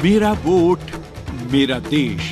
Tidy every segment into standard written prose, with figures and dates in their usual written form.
मेरा वोट मेरा देश।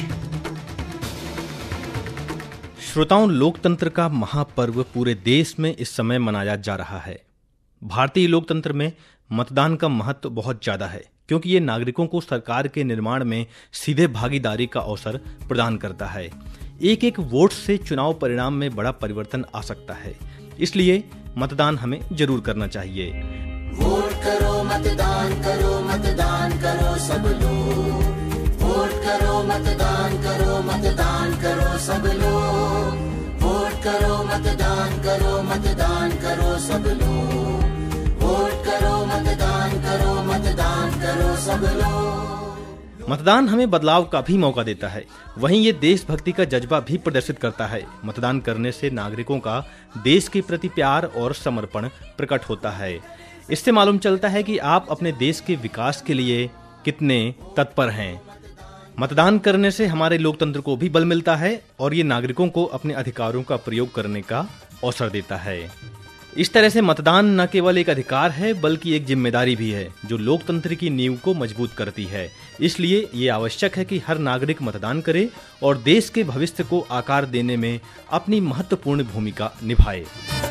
श्रोताओं, लोकतंत्र का महापर्व पूरे देश में इस समय मनाया जा रहा है। भारतीय लोकतंत्र में मतदान का महत्व बहुत ज्यादा है, क्योंकि ये नागरिकों को सरकार के निर्माण में सीधे भागीदारी का अवसर प्रदान करता है। एक एक वोट से चुनाव परिणाम में बड़ा परिवर्तन आ सकता है, इसलिए मतदान हमें जरूर करना चाहिए। वोट करो, मतदान करो, मतदान करो सब लोग। वोट करो, मतदान करो, मतदान करो सब लोग। वोट करो, मतदान करो, मतदान करो सब लोग। वोट करो, मतदान करो, मतदान करो सब लोग। मतदान हमें बदलाव का भी मौका देता है, वहीं ये देशभक्ति का जज्बा भी प्रदर्शित करता है। मतदान करने से नागरिकों का देश के प्रति प्यार और समर्पण प्रकट होता है। इससे मालूम चलता है कि आप अपने देश के विकास के लिए कितने तत्पर हैं। मतदान करने से हमारे लोकतंत्र को भी बल मिलता है और ये नागरिकों को अपने अधिकारों का प्रयोग करने का अवसर देता है। इस तरह से मतदान न केवल एक अधिकार है, बल्कि एक जिम्मेदारी भी है, जो लोकतंत्र की नींव को मजबूत करती है। इसलिए ये आवश्यक है कि हर नागरिक मतदान करे और देश के भविष्य को आकार देने में अपनी महत्वपूर्ण भूमिका निभाए।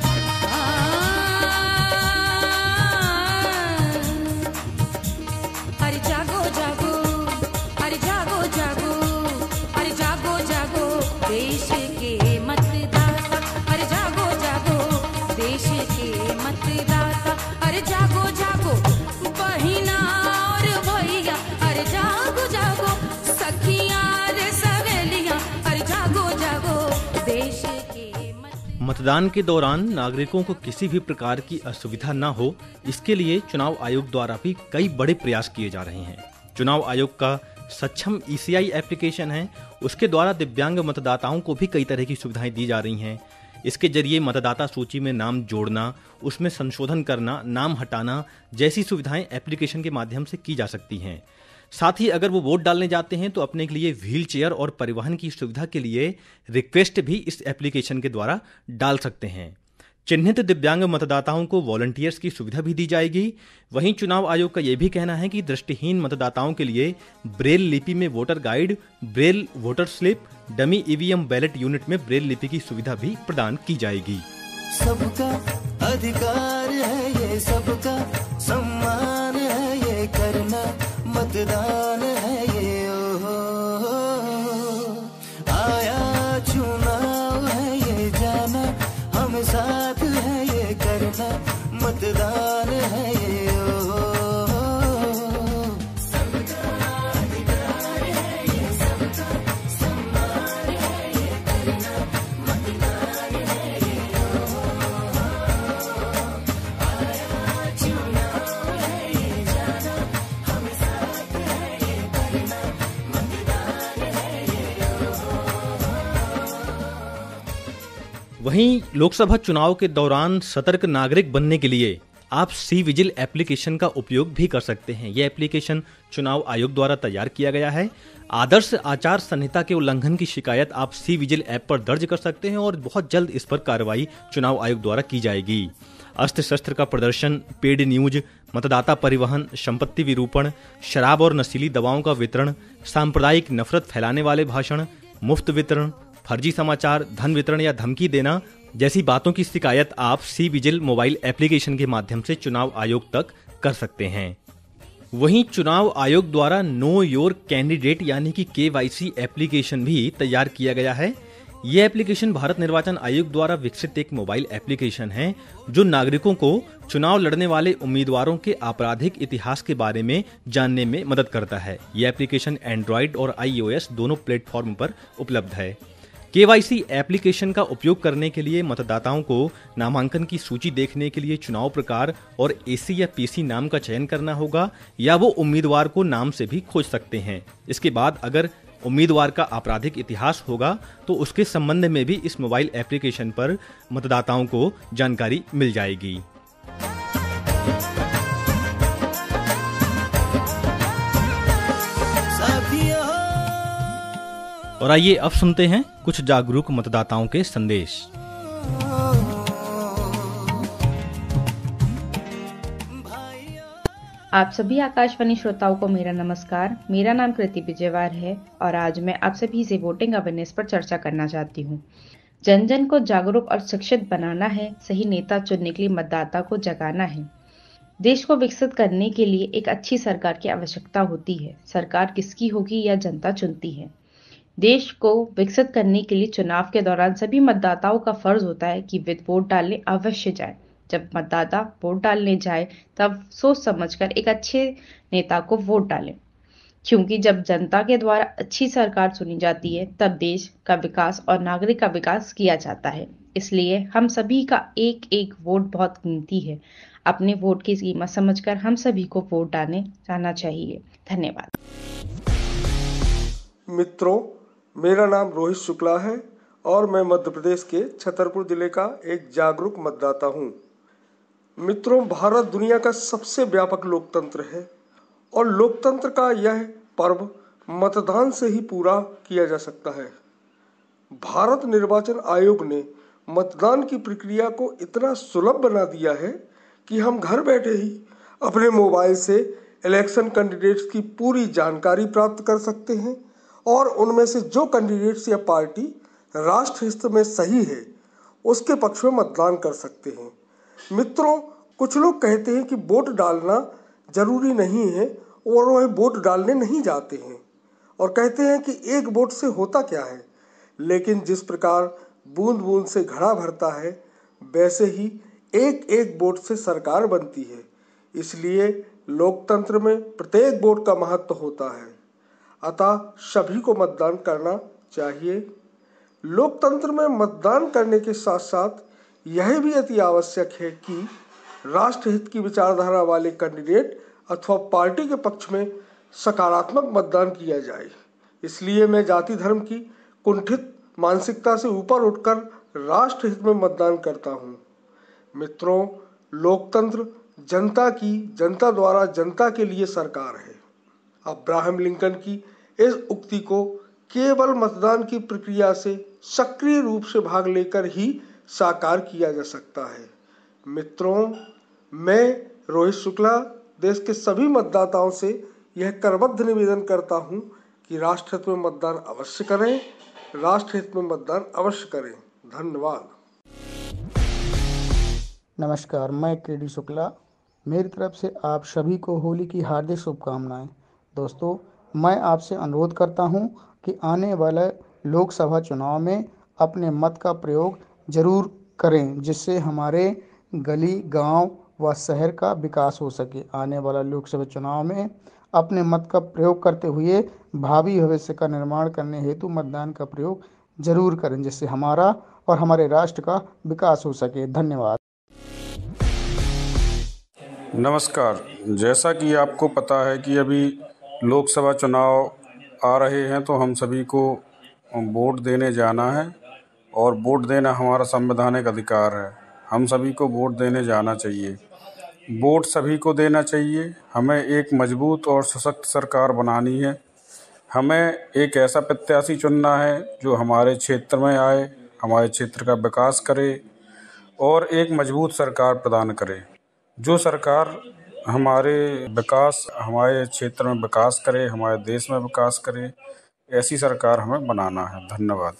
मतदान के दौरान नागरिकों को किसी भी प्रकार की असुविधा न हो, इसके लिए चुनाव आयोग द्वारा भी कई बड़े प्रयास किए जा रहे हैं। चुनाव आयोग का सक्षम ECI एप्लीकेशन है, उसके द्वारा दिव्यांग मतदाताओं को भी कई तरह की सुविधाएं दी जा रही हैं। इसके जरिए मतदाता सूची में नाम जोड़ना, उसमें संशोधन करना, नाम हटाना जैसी सुविधाएं एप्लीकेशन के माध्यम से की जा सकती हैं। साथ ही अगर वो वोट डालने जाते हैं तो अपने के लिए व्हील चेयर और परिवहन की सुविधा के लिए रिक्वेस्ट भी इस एप्लीकेशन के द्वारा डाल सकते हैं। चिन्हित दिव्यांग मतदाताओं को वॉलंटियर्स की सुविधा भी दी जाएगी। वहीं चुनाव आयोग का यह भी कहना है कि दृष्टिहीन मतदाताओं के लिए ब्रेल लिपि में voter guide, braille voter slip, dummy EVM ballot unit में ब्रेल लिपि की सुविधा भी प्रदान की जाएगी। सबका अधिकार है ये, सबका सम्मान है ये, करना मतदान है ये। आया चुनाव है ये, जाना हम साथ है ये, करना मतदान है ये। वहीं लोकसभा चुनाव के दौरान सतर्क नागरिक बनने के लिए आप C-विजिल एप्लीकेशन का उपयोग भी कर सकते हैं। यह एप्लीकेशन चुनाव आयोग द्वारा तैयार किया गया है। आदर्श आचार संहिता के उल्लंघन की शिकायत आप C-विजिल ऐप पर दर्ज कर सकते हैं और बहुत जल्द इस पर कार्रवाई चुनाव आयोग द्वारा की जाएगी। अस्त्र शस्त्र का प्रदर्शन, पेड न्यूज, मतदाता परिवहन, संपत्ति विरूपण, शराब और नशीली दवाओं का वितरण, सांप्रदायिक नफरत फैलाने वाले भाषण, मुफ्त वितरण, फर्जी समाचार, धन वितरण या धमकी देना जैसी बातों की शिकायत आप C-विजिल मोबाइल एप्लीकेशन के माध्यम से चुनाव आयोग तक कर सकते हैं। वहीं चुनाव आयोग द्वारा नो योर कैंडिडेट यानी कि KYC एप्लीकेशन भी तैयार किया गया है। यह एप्लीकेशन भारत निर्वाचन आयोग द्वारा विकसित एक मोबाइल एप्लीकेशन है, जो नागरिकों को चुनाव लड़ने वाले उम्मीदवारों के आपराधिक इतिहास के बारे में जानने में मदद करता है। यह एप्लीकेशन एंड्रॉइड और iOS दोनों प्लेटफॉर्म पर उपलब्ध है। KYC एप्लीकेशन का उपयोग करने के लिए मतदाताओं को नामांकन की सूची देखने के लिए चुनाव प्रकार और AC या PC नाम का चयन करना होगा, या वो उम्मीदवार को नाम से भी खोज सकते हैं। इसके बाद अगर उम्मीदवार का आपराधिक इतिहास होगा तो उसके संबंध में भी इस मोबाइल एप्लीकेशन पर मतदाताओं को जानकारी मिल जाएगी। और आइए अब सुनते हैं कुछ जागरूक मतदाताओं के संदेश। आप सभी आकाशवाणी श्रोताओं को मेरा नमस्कार। मेरा नाम कृति विजयवार है और आज मैं आप सभी से वोटिंग अवेयरनेस पर चर्चा करना चाहती हूँ। जन जन को जागरूक और शिक्षित बनाना है, सही नेता चुनने के लिए मतदाता को जगाना है। देश को विकसित करने के लिए एक अच्छी सरकार की आवश्यकता होती है। सरकार किसकी होगी यह जनता चुनती है। देश को विकसित करने के लिए चुनाव के दौरान सभी मतदाताओं का फर्ज होता है कि वे वोट डालने अवश्य जाए। जब मतदाता वोट डालने जाए तब सोच समझकर एक अच्छे नेता को वोट डालें, क्योंकि जब जनता के द्वारा अच्छी सरकार चुनी जाती है तब देश का विकास और नागरिक का विकास किया जाता है। इसलिए हम सभी का एक एक वोट बहुत कीमती है। अपने वोट की कीमत समझकर हम सभी को वोट डालने जाना चाहिए। धन्यवाद। मित्रों, मेरा नाम रोहित शुक्ला है और मैं मध्य प्रदेश के छतरपुर जिले का एक जागरूक मतदाता हूँ। मित्रों, भारत दुनिया का सबसे व्यापक लोकतंत्र है और लोकतंत्र का यह पर्व मतदान से ही पूरा किया जा सकता है। भारत निर्वाचन आयोग ने मतदान की प्रक्रिया को इतना सुलभ बना दिया है कि हम घर बैठे ही अपने मोबाइल से इलेक्शन कैंडिडेट्स की पूरी जानकारी प्राप्त कर सकते हैं और उनमें से जो कैंडिडेट्स या पार्टी राष्ट्र हित में सही है उसके पक्ष में मतदान कर सकते हैं। मित्रों, कुछ लोग कहते हैं कि वोट डालना जरूरी नहीं है और वह वोट डालने नहीं जाते हैं और कहते हैं कि एक वोट से होता क्या है। लेकिन जिस प्रकार बूंद बूंद से घड़ा भरता है वैसे ही एक एक वोट से सरकार बनती है। इसलिए लोकतंत्र में प्रत्येक वोट का महत्व होता है, अतः सभी को मतदान करना चाहिए। लोकतंत्र में मतदान करने के साथ साथ यह भी अति आवश्यक है कि राष्ट्रहित की विचारधारा वाले कैंडिडेट अथवा पार्टी के पक्ष में सकारात्मक मतदान किया जाए। इसलिए मैं जाति धर्म की कुंठित मानसिकता से ऊपर उठकर राष्ट्रहित में मतदान करता हूँ। मित्रों, लोकतंत्र जनता की, जनता द्वारा जनता के लिए सरकार है। अब्राहम लिंकन की इस उक्ति को केवल मतदान की प्रक्रिया से सक्रिय रूप से भाग लेकर ही साकार किया जा सकता है। मित्रों, मैं रोहित शुक्ला देश के सभी मतदाताओं से यह करबद्ध निवेदन करता हूं कि राष्ट्रहित में मतदान अवश्य करें, राष्ट्रहित में मतदान अवश्य करें। धन्यवाद। नमस्कार, मैं केडी शुक्ला। मेरी तरफ से आप सभी को होली की हार्दिक शुभकामनाएं। दोस्तों, मैं आपसे अनुरोध करता हूं कि आने वाले लोकसभा चुनाव में अपने मत का प्रयोग जरूर करें, जिससे हमारे गली, गांव व शहर का विकास हो सके। आने वाला लोकसभा चुनाव में अपने मत का प्रयोग करते हुए भावी भविष्य का निर्माण करने हेतु मतदान का प्रयोग जरूर करें, जिससे हमारा और हमारे राष्ट्र का विकास हो सके। धन्यवाद। नमस्कार, जैसा कि आपको पता है कि अभी लोकसभा चुनाव आ रहे हैं तो हम सभी को वोट देने जाना है और वोट देना हमारा संवैधानिक अधिकार है। हम सभी को वोट देने जाना चाहिए। वोट सभी को देना चाहिए। हमें एक मजबूत और सशक्त सरकार बनानी है। हमें एक ऐसा प्रत्याशी चुनना है जो हमारे क्षेत्र में आए, हमारे क्षेत्र का विकास करे और एक मजबूत सरकार प्रदान करे। जो सरकार हमारे क्षेत्र में विकास करे, हमारे देश में विकास करे, ऐसी सरकार हमें बनाना है। धन्यवाद।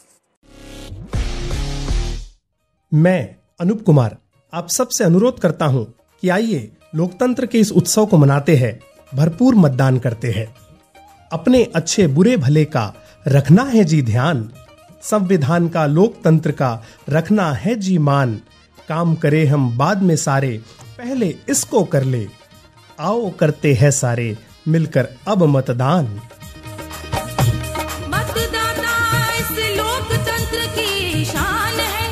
मैं अनूप कुमार आप सबसे अनुरोध करता हूं कि आइए लोकतंत्र के इस उत्सव को मनाते हैं, भरपूर मतदान करते हैं। अपने अच्छे बुरे भले का रखना है जी ध्यान, संविधान का लोकतंत्र का रखना है जी मान। काम करे हम बाद में सारे, पहले इसको कर ले, आओ करते हैं सारे मिलकर अब मतदान। मतदाता इस लोकतंत्र की शान है,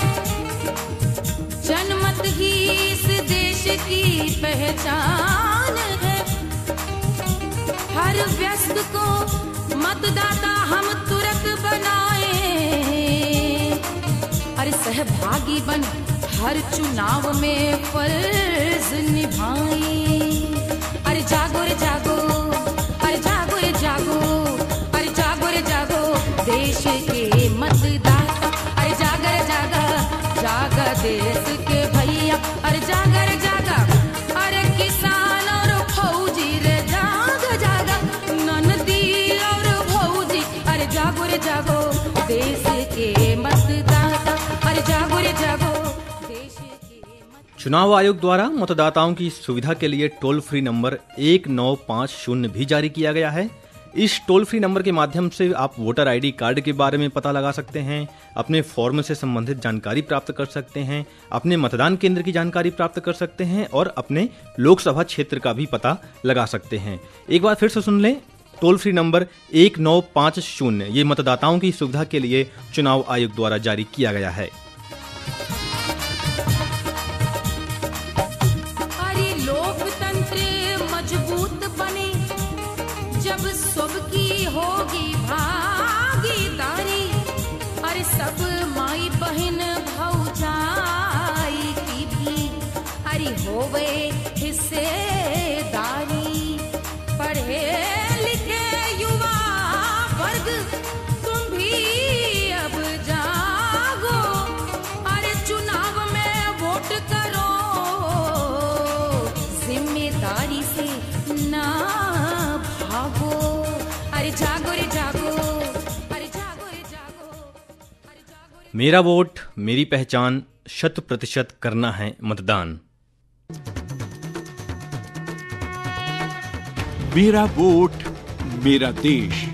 जनमत ही इस देश की पहचान है। हर व्यस्त को मतदाता हम तुरंत बनाए, अरे सहभागी बन हर चुनाव में फर्ज निभाए। अरे जागो रे जागो, अरे जागो रे जागो, अरे जागो रे जागो देश के मतदाता। अरे जागा रे जागा, जागा देश के भैया। अरे जागा रे जागा, अरे किसान और फौजी चुनाव आयोग द्वारा मतदाताओं की सुविधा के लिए टोल फ्री नंबर 1950 भी जारी किया गया है। इस टोल फ्री नंबर के माध्यम से आप वोटर आईडी कार्ड के बारे में पता लगा सकते हैं, अपने फॉर्म से संबंधित जानकारी प्राप्त कर सकते हैं, अपने मतदान केंद्र की जानकारी प्राप्त कर सकते हैं और अपने लोकसभा क्षेत्र का भी पता लगा सकते हैं। एक बार फिर से सुन लें, टोल फ्री नंबर 1950 ये मतदाताओं की सुविधा के लिए चुनाव आयोग द्वारा जारी किया गया है। अरे लोकतंत्र मजबूत बने जब सबकी होगी भागीदारी। अरे सब माई बहन भौजाई की भी अरे होवे हिस्सेदारी। पढ़े लिखे युवा वर्ग तुम भी अब जागो, अरे चुनाव में वोट करो, जिम्मेदारी से ना भागो। अरे जागो रे जागो, अरे जागो रे जागो, अरे जागो रे। मेरा वोट मेरी पहचान, 100% करना है मतदान। मेरा वोट मेरा देश।